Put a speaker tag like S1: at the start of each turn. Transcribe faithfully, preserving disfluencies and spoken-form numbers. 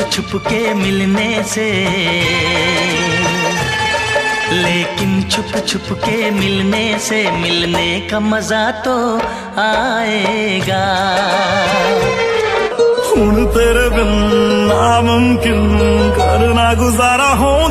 S1: छुप के मिलने से, लेकिन छुप छुप के मिलने से मिलने का मजा तो आएगा।
S2: हुण तेरे बिन नामुमकिन करना गुजारा हो